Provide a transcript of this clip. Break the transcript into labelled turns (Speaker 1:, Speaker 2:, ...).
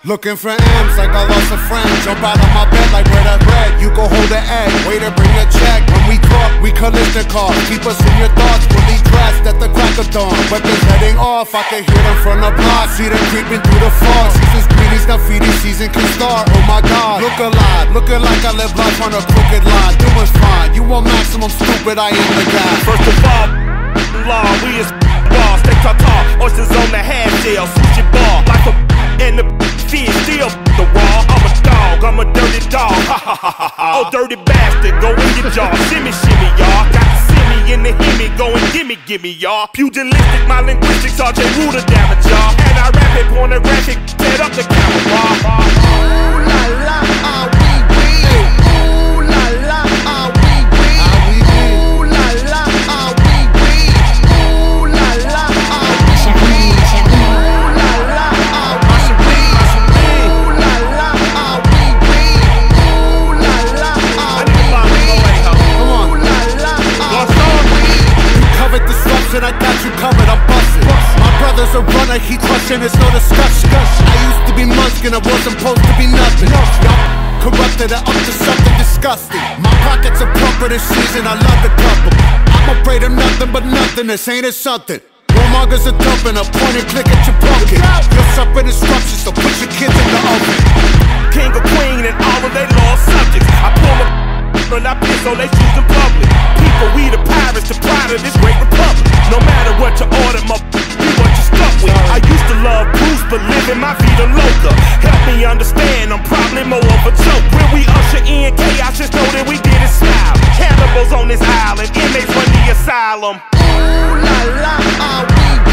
Speaker 1: Looking for M's like I lost a friend. Jump out of my bed like where that bread. You go hold the egg, way to bring the check. When we talk, we collision cars. Keep us in your thoughts, fully dressed at the crack of dawn. Weapons heading off, I can hear them from the block. See them creeping through the fog. Season's greetings, now feeding season can start. Oh my God, look alive, looking like I live life on a crooked line. Doing fine, you want maximum stupid, I am the guy.
Speaker 2: First of all, law, we is raw. Stay tall, oysters on the half shell, sushi bar. Like a and the fish still the raw. I'm a dog, I'm a dirty dog. Ha ha ha ha ha. Oh dirty bastard, go in your jaw. Shimmy shimmy y'all. Got the simmy in the himmy, go and gimme y'all. Pugilistic, my linguistics, RJ Ruder damage y'all. And I rap it pornographic, set up the camera.
Speaker 1: Ooh la la, ah wee wee. Ooh la la, ah wee wee. Ooh la la, ah wee wee. Ooh la la, ah wee wee. Ooh la la, ah wee wee. Ooh la la, ah wee wee. Ooh la la, ah wee wee. Ooh la la, ah wee wee. You covered disruption, I got you covered, I'm bustin'. My brother's a runner, he crushing, it's no discussion. I used to be Muskin, I wasn't supposed to be nothing. Y'all corrupted and up to something disgusting. My pockets are plumper this season, I love the couple. I'm afraid of nothing but nothingness, ain't it something? Warmongers are dumping, a point and click at your pumpkin. You're suffering instructions, so put your kids in the oven.
Speaker 2: King or queen and all of they lost subjects. I pull my and I piss on they shoes in public. People, we the pirates, the pride of this great republic. No matter what you order, my be what you stuck with. I used to love Bruce, but living my vida loca. Help me understand, I'm probably more of a joke. When we usher in chaos, just know that we did it style. Cannibals on this island, inmates run the asylum.
Speaker 1: Ooh la la, ah wee